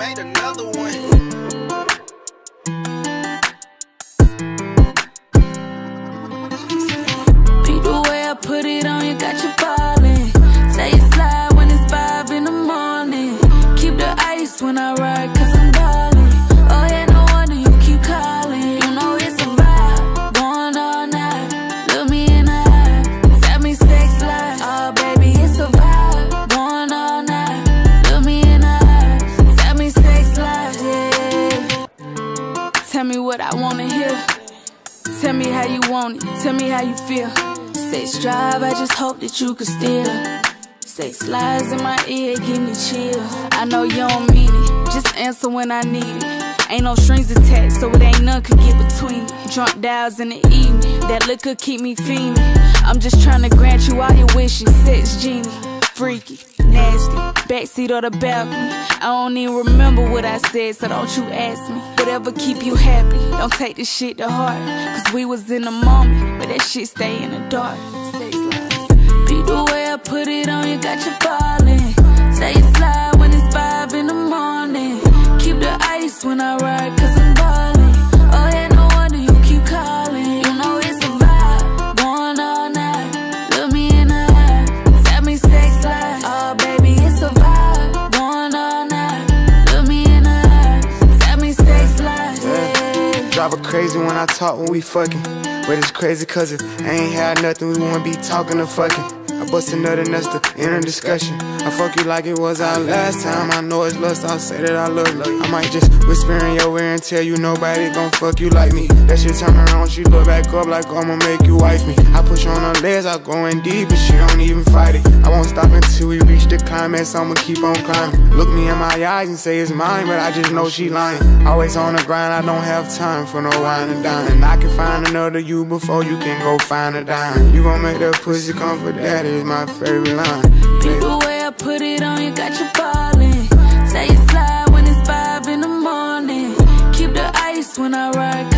made another one. Beat the way I put it on, you got you ballin'. Say it slide when it's 5 in the morning. Keep the ice when I ride, cause I'm ballin'. Oh yeah, no wonder you keep calling. You know it's a vibe, going all night. Look me in the eye, tell me sex lies. Oh baby, it's a vibe, going all night. Look me in the eye, tell me sex lies, yeah. Tell me what I wanna hear. Tell me how you want it, tell me how you feel. Sex drive, I just hope that you could steal. Sex lies in my ear, give me chills. I know you don't mean it, just answer when I need it. Ain't no strings attached, so it ain't none could get between it. Drunk dials in the evening, that liquor keep me fiending. I'm just trying to grant you all your wishes. Sex genie, freaky, nasty, backseat or the balcony. I don't even remember what I said, so don't you ask me. Whatever keep you happy, don't take this shit to heart. Cause we was in the moment, but that shit stay in the dark. Sex lies. Beat the way I put it on, you got you ballin'. Say it slide when it's 5 in the morning. Keep the ice when I ride, cause I'm ballin'. Oh yeah, no wonder you keep calling. You know it's a vibe, going all night. Look me in the eye, tell me sex lies. Oh baby, it's a vibe, going all night. Look me in the eye, tell me sex lies, yeah. Drive her crazy when I talk when we fucking. But it's crazy cause if I ain't had nothing, we wouldn't be talking or fucking. I bust a nut and that's the inner discussion. I fuck you like it was our last time. I know it's lust, I'll say that I love you. I might just whisper in your ear and tell you nobody gon' fuck you like me. That shit turn around, she look back up like I'ma make you wife me. I push on her legs, I go in deep, but she don't even fight it. I won't stop until we reach the climax, I'ma keep on climbing. Look me in my eyes and say it's mine, but I just know she lying. Always on the grind, I don't have time for no wine and dine. And I can find another you before you can go find a dime. You gon' make that pussy come for daddy is my favorite line. Beat the way I put it on, you got you ballin'. Say it slide when it's 5 in the morning. Keep the ice when I ride.